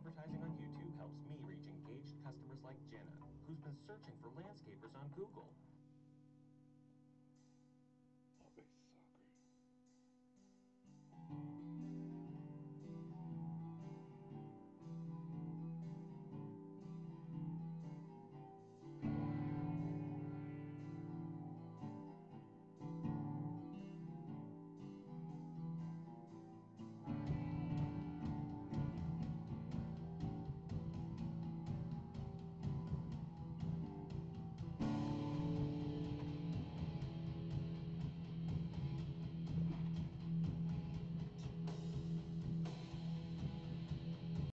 Advertising on YouTube helps me reach engaged customers like Jenna, who's been searching for landscapers on Google.